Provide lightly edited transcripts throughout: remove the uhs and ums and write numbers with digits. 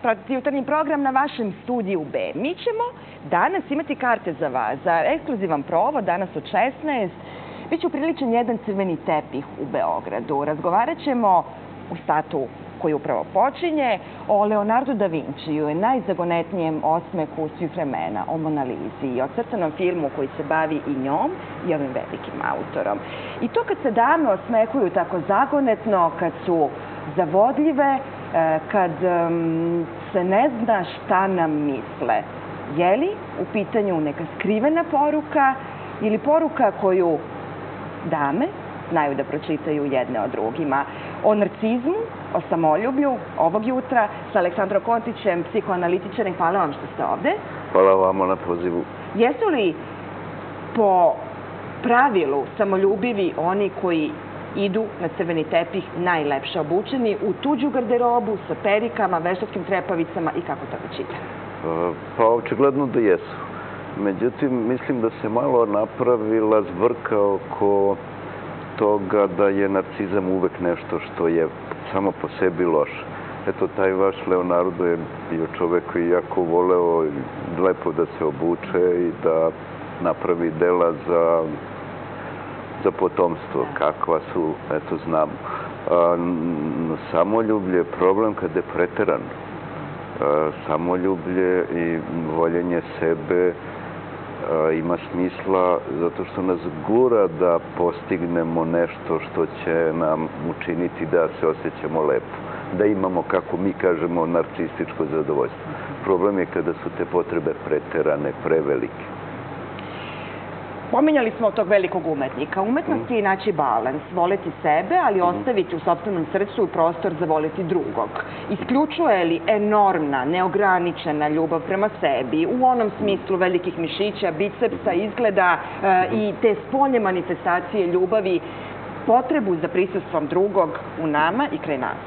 pratiti jutarnji program na vašem studiju B. Mi ćemo danas imati karte za vas, za ekskluzivan provod, danas od 16. Biće upriličen jedan crveni tepih u Beogradu. Razgovarat ćemo u satu koji upravo počinje o Leonardu da Vinčiju i najzagonetnijem osmehu svih vremena, o Mona Lizi i o crtanom filmu koji se bavi i njom i ovim velikim autorom. I to kad se dame osmekuju tako zagonetno, kad su zavodljive, kad se ne zna šta nam misle. Je li u pitanju neka skrivena poruka ili poruka koju dame znaju da pročitaju jedne od drugima? O narcizmu, o samoljublju ovog jutra sa Aleksandrom Kontićem, psihoanalitičarem. Hvala vam što ste ovde. Hvala vama na pozivu. Jesu li po pravilu samoljubivi oni koji idu na crveni tepih najlepše obučeni u tuđu garderobu sa perikama, veštačkim trepavicama i kako to već ide? Pa očigledno da jesu. Međutim, mislim da se malo napravila zbrka oko toga da je narcizam uvek nešto što je samo po sebi loše. Eto, taj vaš Leonardo je bio čovek koji jako voleo lepo da se obuče i da napravi dela za potomstvo, kakva su, eto, znam. Samoljublje je problem kada je preteran. Samoljublje i voljenje sebe ima smisla zato što nas gura da postignemo nešto što će nam učiniti da se osjećamo lepo, da imamo, kako mi kažemo, narcističko zadovoljstvo. Problem je kada su te potrebe preterane, prevelike. Pominjali smo tog velikog umetnika. Umetnost je naći balans, voleti sebe, ali ostaviti u sopstvenom srcu prostor za voleti drugog. Isključuje li enormna, neograničena ljubav prema sebi, u onom smislu velikih mišića, bicepsa, izgleda i te spoljne manifestacije ljubavi, potrebu za prisustvom drugog u nama i kraj nas?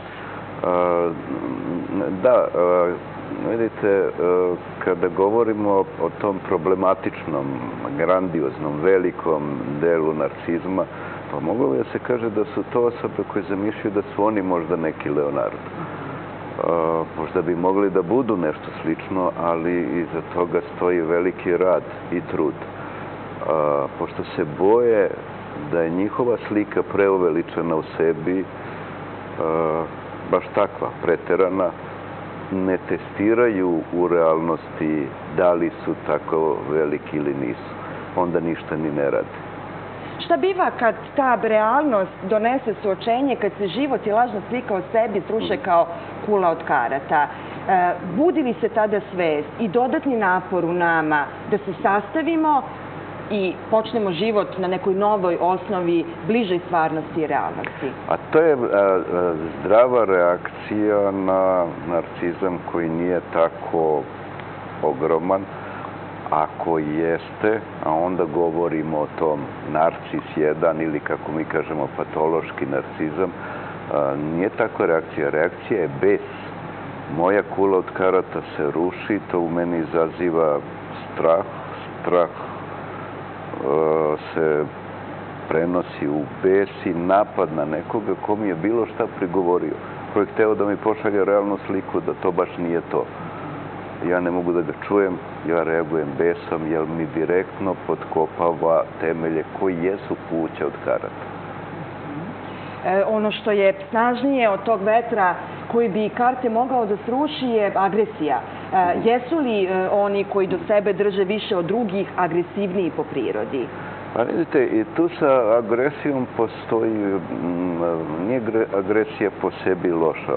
Da, vidite, kada govorimo o tom problematičnom, grandioznom, velikom delu narcizma, pa moglo bi da se kaže da su to osobe koje zamišljaju da su oni možda neki Leonardo. Možda bi mogli da budu nešto slično, ali iza toga stoji veliki rad i trud. Pošto se boje da je njihova slika preuveličena u sebi, baš takva, preterana, ne testiraju u realnosti da li su tako veliki ili nisu. Onda ništa ni ne rade. Šta biva kad ta realnost donese suočenje, kad se život i lažna slika o sebi sruše kao kula od karata? Budi li se tada svest i dodatni napor u nama da se sastavimo i počnemo život na nekoj novoj osnovi, bližoj stvarnosti i realnosti? A to je zdrava reakcija na narcizam koji nije tako ogroman. Ako jeste, a onda govorimo o tom narcis 1 ili, kako mi kažemo, patološki narcizam, nije takva reakcija. Reakcija je bes. Moja kula od karata se ruši, to u meni izaziva strah. Strah se prenosi u bes i napad na nekoga ko mi je bilo šta prigovorio, ko je hteo da mi pošalje realnu sliku da to baš nije to. Ja ne mogu da ga čujem, ja reagujem besom, jer mi direktno potkopava temelje koji jesu kuća od karata. Ono što je snažnije od tog vetra koji bi karte mogao da sruši je agresija. Jesu li oni koji do sebe drže više od drugih agresivniji po prirodi? Pa vidite, i tu sa agresijom postoji, nije agresija po sebi loša.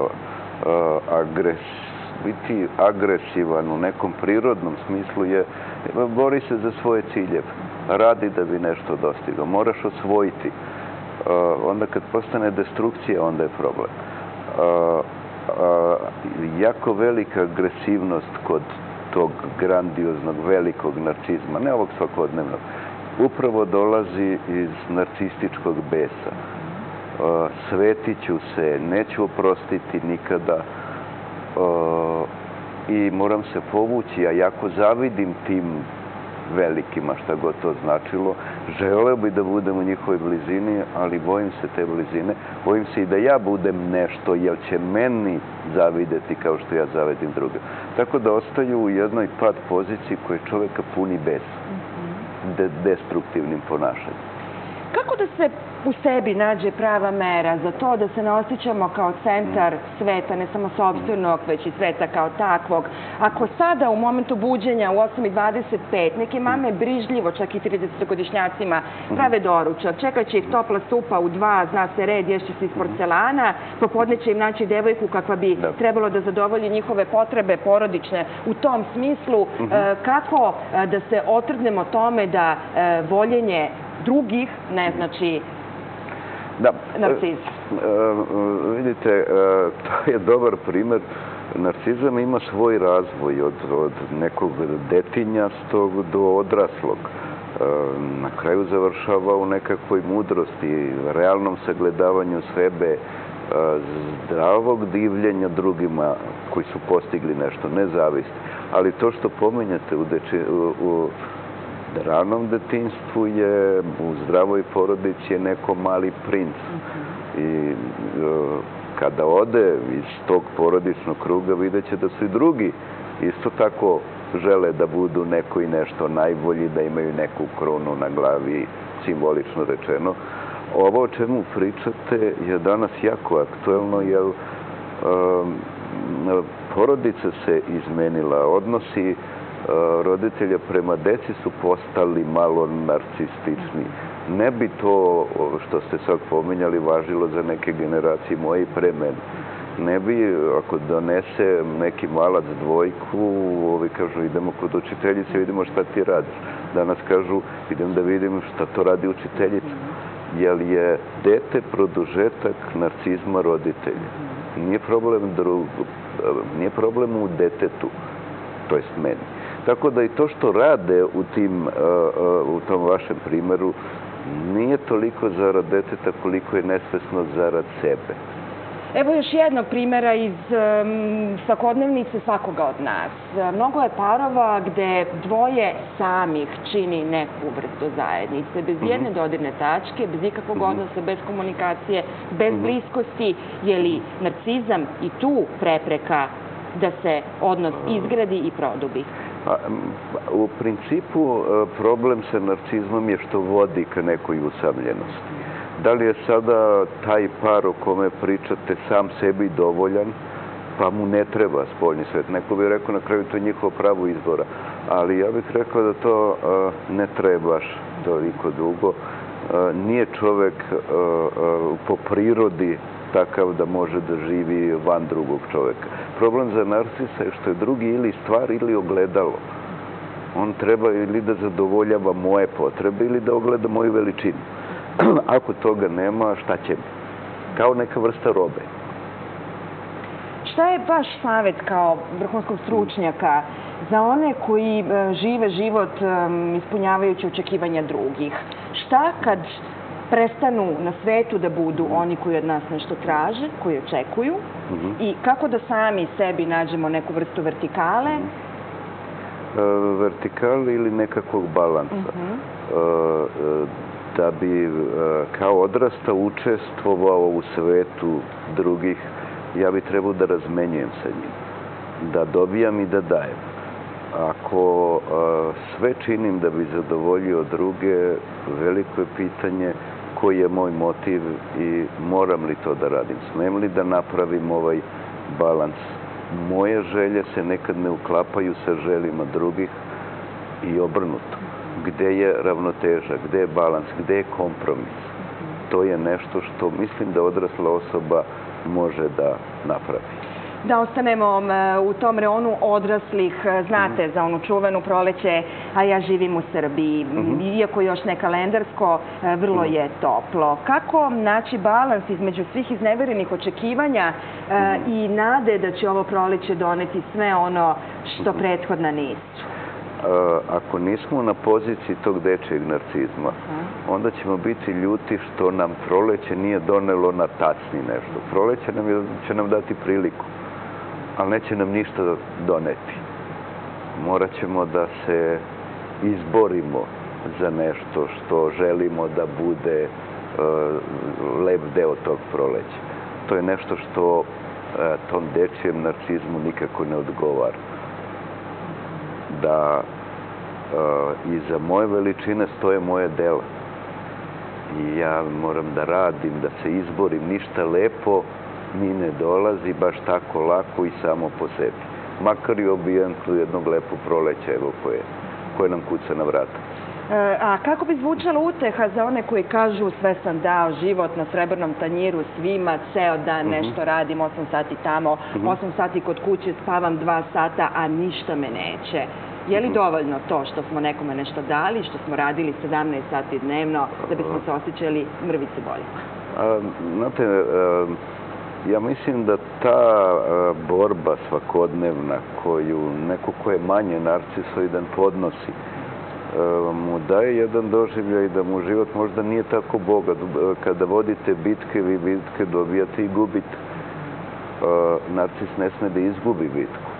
Biti agresivan u nekom prirodnom smislu je, bori se za svoje ciljeve, radi da bi nešto dostigao, moraš osvojiti. Onda kad postane destrukcija, onda je problem. Jako velika agresivnost kod tog grandioznog, velikog narcizma, ne ovog svakodnevnog, upravo dolazi iz narcističkog besa. Svetiću se, neću oprostiti nikada i moram se povući. Ja jako zavidim tim velikima, šta god to značilo. Želeo bi da budem u njihovoj blizini, ali bojim se te blizine. Bojim se i da ja budem nešto, jer će meni zavideti kao što ja zavidim druge. Tako da ostaju u jednoj pad poziciji koja čoveka puni destruktivnim ponašanjem. Kako da se u sebi nađe prava mera za to da se ne osjećamo kao centar sveta, ne samo sopstvenog, već i sveta kao takvog? Ako sada u momentu buđenja u 8:25 neke mame brižljivo, čak i 30-godišnjacima, prave doručak, čekaće ih topla supa u 2, zna se red, ješće se iz porcelana, popodne će im naći devojku kakva bi trebalo da zadovolji njihove potrebe porodične. U tom smislu, kako da se otrgnemo tome da voljenje drugih ne znači narcizam? Vidite, to je dobar primer. Narcizam ima svoj razvoj od nekog detinjastog do odraslog. Na kraju završava u nekakvoj mudrosti, realnom sagledavanju sebe, zdravog divljenja drugima koji su postigli nešto, nezavisni. Ali to što pominjate u ranom detinjstvu je, u zdravoj porodici je neko mali princ. I kada ode iz tog porodičnog kruga vidjet će da su i drugi isto tako žele da budu neko i nešto najbolji, da imaju neku krunu na glavi, simbolično rečeno. Ovo o čemu pričate je danas jako aktuelno, jer porodica se izmenila, odnosi roditelja prema deci su postali malo narcistični. Ne bi to što ste sad pominjali važilo za neke generacije moje i pre mene. Ne bi, ako donese neki malac dvojku, ovi kažu idemo kod učiteljice, vidimo šta ti radiš. Danas kažu idem da vidim šta to radi učiteljica. Jer je dete produžetak narcizma roditelja. Nije problem u detetu, to jest meni. Tako da i to što rade u tom vašem primeru nije toliko zarad deteta koliko je nesvesno zarad sebe. Evo još jednog primjera iz svakodnevnice svakoga od nas. Mnogo je parova gde dvoje samih čini neku vrstu zajednice, bez jedne dodirne tačke, bez ikakvog odnosa, bez komunikacije, bez bliskosti. Je li narcizam i tu prepreka da se odnos izgradi i produbi? U principu problem sa narcizmom je što vodi ka nekoj usamljenosti. Da li je sada taj par o kome pričate sam sebi dovoljan, pa mu ne treba spoljni svet? Neko bi rekao na kraju to je njihovo pravo izbora, ali ja bih rekao da to ne trebaš toliko dugo. Nije čovek po prirodi takav da može da živi van drugog čoveka. Problem za narcisa je što je drugi ili stvar ili ogledalo. On treba ili da zadovoljava moje potrebe ili da ogleda moju veličinu. Ako toga nema, šta će mi? Kao neka vrsta robe. Šta je vaš savjet kao vrhunskog stručnjaka za one koji žive život ispunjavajući očekivanja drugih? Šta kad prestanu na svetu da budu oni koji od nas nešto traže, koji očekuju, i kako da sami sebi nađemo neku vrstu vertikale? Vertikale ili nekakvog balansa. Da bi kao odrastao učestvovao u svetu drugih, ja bi trebao da razmenjujem sa njim, da dobijam i da dajem. Ako sve činim da bi zadovoljio druge, veliko je pitanje koji je moj motiv i moram li to da radim. Smem li da napravim ovaj balans? Moje želje se nekad ne uklapaju sa željima drugih i obrnuto. Gde je ravnoteža, gde je balans, gde je kompromis? To je nešto što mislim da odrasla osoba može da napravi. Da ostanemo u tom reonu odraslih, znate za onu čuvenu Proleće, a ja živim u Srbiji. Iako još ne kalendarsko, vrlo je toplo. Kako naći balans između svih izneverenih očekivanja i nade da će ovo proleće doneti sve ono što prethodna nisu? Ako nismo na poziciji tog dečijeg narcizma, onda ćemo biti ljuti što nam proleće nije donelo na tacni nešto. Proleće će nam dati priliku, ali neće nam ništa doneti. Morat ćemo da se izborimo za nešto što želimo da bude lep deo tog proleća. To je nešto što tom dečijem narcizmu nikako ne odgovara. Da iza moje veličine stoje moje dela. I ja moram da radim, da se izborim. Ništa lepo mi ne dolazi baš tako lako i samo po sebi. Makar i obijem tu jednog lepog proleća, evo koje nam kuca na vrata. A kako bi zvučala uteha za one koji kažu sve sam dao život na srebrnom tanjiru svima, ceo dan nešto radim, 8 sati tamo, 8 sati kod kuće, spavam 2 sata, a ništa me neće. Je li dovoljno to što smo nekome nešto dali, što smo radili 17 sati dnevno, da bismo se osjećali mrvice bolje? Znate, ja mislim da ta borba svakodnevna koju neko ko je manje narcisoidan podnosi, mu daje jedan doživljaj da mu život možda nije tako bogat. Kada vodite bitke, vi bitke dobijate i gubite. Narcis ne sme da izgubi bitku.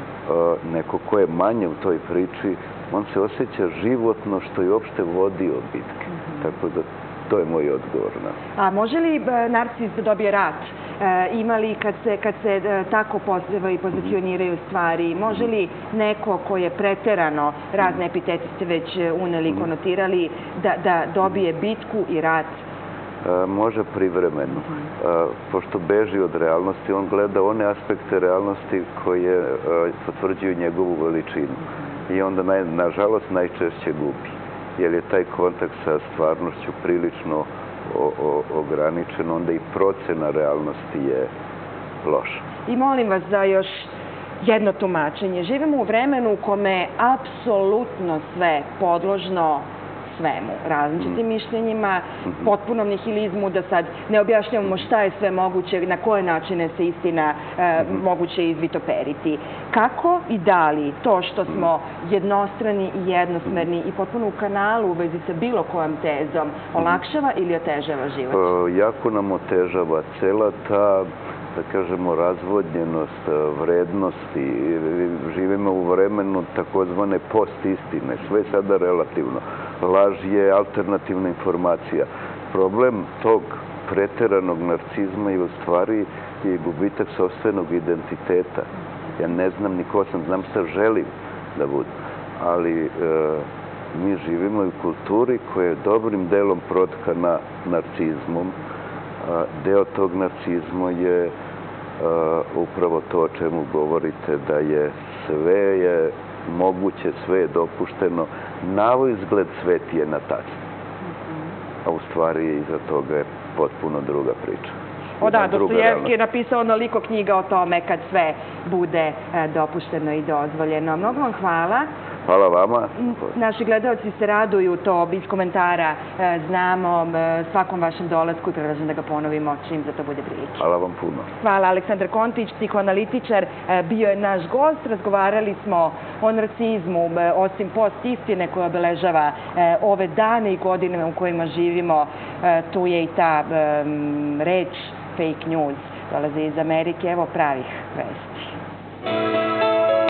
Neko ko je manje u toj priči, on se osjeća životno što je uopšte vodio bitke. Tako da to je moj odgovor. A može li narcis da dobije rat? Ima li, kad se tako pozicioniraju stvari, može li neko ko je preterano, razne epitete ste već uneli, konotirali, da dobije bitku i rat? Može privremeno. Pošto beži od realnosti, on gleda one aspekte realnosti koje potvrđuju njegovu veličinu. I onda, nažalost, najčešće gubi. Jer je taj kontakt sa stvarnošću prilično ograničen, onda i procena realnosti je loša. I molim vas za još jedno tumačenje. Živimo u vremenu u kome je apsolutno sve podložno svemu, različitim mišljenjima, potpunom nihilizmu, da sad ne objašnjavamo šta je sve moguće, na koje načine se istina moguće izvitoperiti. Kako i da li to što smo jednostrani i jednosmerni i potpuno u kanalu u vezi sa bilo kojom tezom olakšava ili otežava život? Jako nam otežava cela ta, da kažemo, razvodnjenost vrednosti. Živimo u vremenu takozvane post-istine. Sve je sada relativno. Laž je alternativna informacija. Problem tog preteranog narcizma je u stvari gubitak sopstvenog identiteta. Ja ne znam ni ko sam, znam šta želim da budem. Ali mi živimo u kulturi koja je dobrim delom protkana narcizmom. Deo tog narcizma je upravo to o čemu govorite, da je sve je moguće, sve je dopušteno. Na izgled svet je na tačni. A u stvari iza toga je potpuno druga priča. Da, Dostojevski je napisao onoliko knjiga o tome kad sve bude dopušteno i dozvoljeno. Mnogo vam hvala. Hvala vama. Naši gledalci se raduju, to iz komentara znamo, svakom vašem dolasku, predlažem da ga ponovimo čim za to bude prilike. Hvala vam puno. Hvala. Aleksandar Kontić, psihoanalitičar, bio je naš gost. Razgovarali smo o narcizmu, osim post-istine koja obeležava ove dane i godine u kojima živimo. Tu je i ta reč fake news, dolazi iz Amerike, evo pravih vesti.